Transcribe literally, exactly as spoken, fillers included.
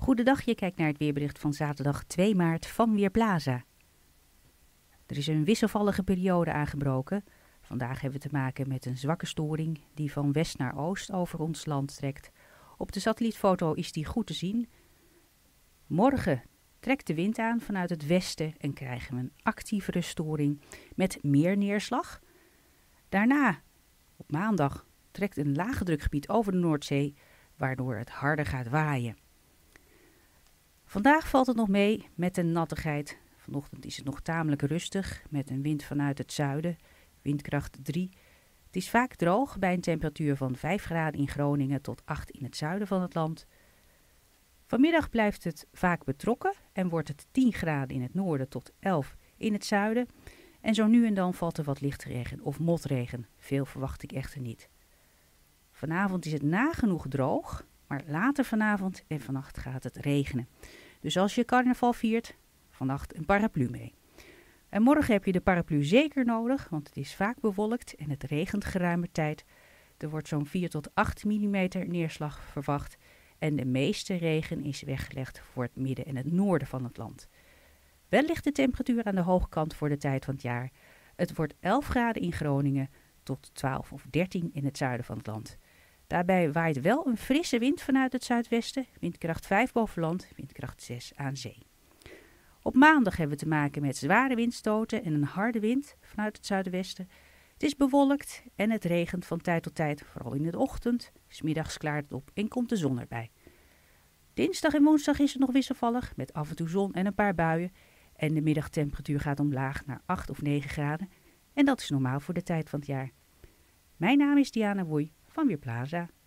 Goedendag, je kijkt naar het weerbericht van zaterdag twee maart van Weerplaza. Er is een wisselvallige periode aangebroken. Vandaag hebben we te maken met een zwakke storing die van west naar oost over ons land trekt. Op de satellietfoto is die goed te zien. Morgen trekt de wind aan vanuit het westen en krijgen we een actievere storing met meer neerslag. Daarna, op maandag, trekt een lage drukgebied over de Noordzee, waardoor het harder gaat waaien. Vandaag valt het nog mee met de nattigheid. Vanochtend is het nog tamelijk rustig met een wind vanuit het zuiden, windkracht drie. Het is vaak droog bij een temperatuur van vijf graden in Groningen tot acht in het zuiden van het land. Vanmiddag blijft het vaak betrokken en wordt het tien graden in het noorden tot elf in het zuiden. En zo nu en dan valt er wat lichtregen of motregen. Veel verwacht ik echter niet. Vanavond is het nagenoeg droog, maar later vanavond en vannacht gaat het regenen. Dus als je carnaval viert, vannacht een paraplu mee. En morgen heb je de paraplu zeker nodig, want het is vaak bewolkt en het regent geruime tijd. Er wordt zo'n vier tot acht millimeter neerslag verwacht en de meeste regen is weggelegd voor het midden en het noorden van het land. Wel ligt de temperatuur aan de hoge kant voor de tijd van het jaar. Het wordt elf graden in Groningen tot twaalf of dertien in het zuiden van het land. Daarbij waait wel een frisse wind vanuit het zuidwesten, windkracht vijf boven land, windkracht zes aan zee. Op maandag hebben we te maken met zware windstoten en een harde wind vanuit het zuidwesten. Het is bewolkt en het regent van tijd tot tijd, vooral in de ochtend. 's Middags klaart het op en komt de zon erbij. Dinsdag en woensdag is het nog wisselvallig met af en toe zon en een paar buien. En de middagtemperatuur gaat omlaag naar acht of negen graden. En dat is normaal voor de tijd van het jaar. Mijn naam is Diana Woei van Weerplaza.